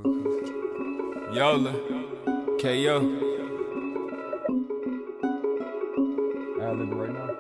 Yola, KO. I live right now.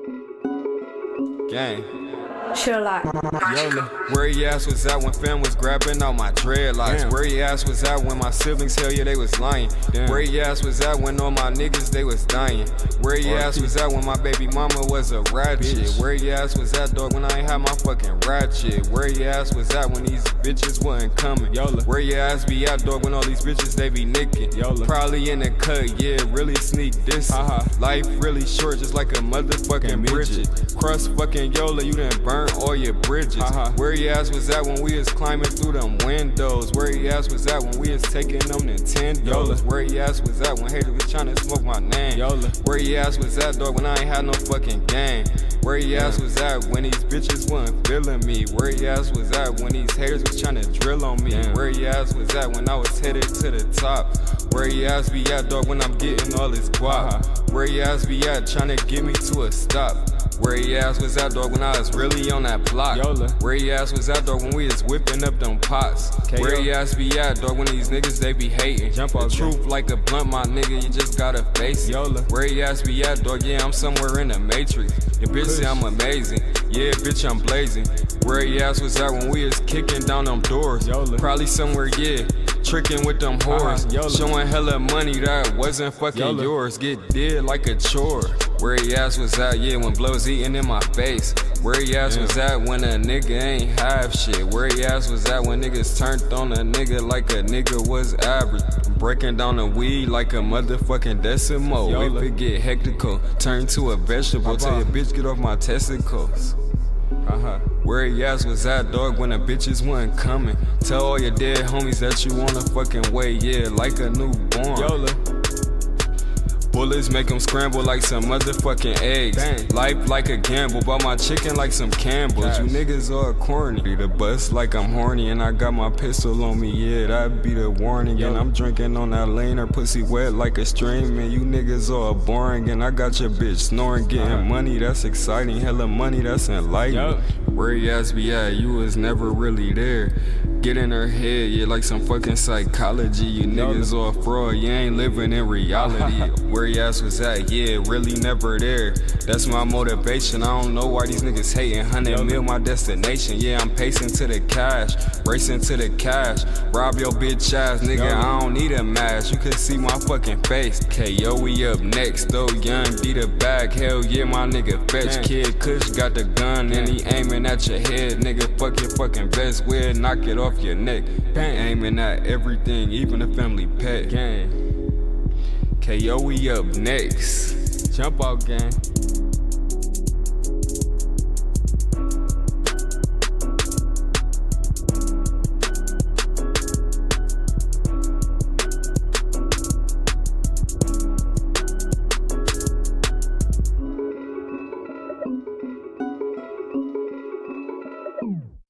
Gang. Chill out. Yola, where your ass was at when fam was grabbing out my dreadlocks? Damn. Where your ass was at when my siblings, hell yeah, they was lying? Damn. Where your ass was at when all my niggas, they was dying? Where your ass was at when my baby mama was a ratchet? Bitch. Where your ass was at, dog, when I ain't had my fucking ratchet? Where your ass was at when these bitches wasn't coming? Yola. Where your ass be at, dog, when all these bitches, they be nicking? Yola. Probably in the cut, yeah, really sneak this. Life really short, just like a motherfucking Bridget. Cross fucking Yola, you done burn all your bridges. Where your ass was at when we was climbing through them windows? Where your ass was at when we was taking them Nintendos? Yola. Where your ass was at when haters was trying to smoke my name? Yola. Where your ass was at, dog, when I ain't had no fucking game? Where your ass was at when these bitches wasn't feeling me? Where your ass was at when these haters was trying to drill on me? Where your ass was at when I was headed to the top? Where your ass be at, dog, when I'm getting all this guap? Where your ass be at, trying to get me to a stop? Where your ass was at, dog, when I was really on that block? Yola. Where your ass was at, dog, when we was whipping up them pots? KO. Where your ass be at, dog, when these niggas, they be hating? Jump The off, truth like a blunt, my nigga, you just gotta face it. Yola. Where your ass be at, dog, yeah, I'm somewhere in the matrix. Your bitch say I'm amazing, yeah, bitch, I'm blazing. Where your ass was at when we was kicking down them doors? Yola. Probably somewhere, yeah, tricking with them whores. Yola. Showing hella money that wasn't fucking Yola. yours. Get dead like a chore. Where your ass was at, yeah, when blows eating in my face? Where your ass was at when a nigga ain't have shit? Where your ass was at when niggas turned on a nigga like a nigga was average? Breaking down the weed like a motherfucking decimo. Yola. If it get hectical, turn to a vegetable. Tell your bitch get off my testicles. Where your ass was at, dog, when the bitches wasn't coming? Tell all your dead homies that you on a fucking way, yeah, like a newborn. Yola. Bullets make them scramble like some motherfucking eggs. Bang. Life like a gamble, bought my chicken like some Campbell's. Cash. You niggas are corny. The bus like I'm horny and I got my pistol on me, yeah, that'd be the warning. And I'm drinking on that lane, her pussy wet like a stream. And you niggas are boring and I got your bitch snoring. Getting money, that's exciting. Hella money, that's enlightening. Where your ass be at, you was never really there. Get in her head, yeah, like some fucking psychology. You niggas all fraud, you ain't living in reality. Where your ass was at, yeah, really never there. That's my motivation, I don't know why these niggas hating. 100 mil my destination, yeah, I'm pacing to the cash. Racing to the cash, rob your bitch ass, nigga, I don't need a mask. You can see my fucking face. KO, we up next, though, young D the bag. Hell yeah, my nigga fetch. Kid Kush got the gun and he aiming at your head, nigga, fuck your fucking vest, we'll knock it off your neck. Aiming at everything, even a family pet. Gang. KO, we up next. Jump out, gang.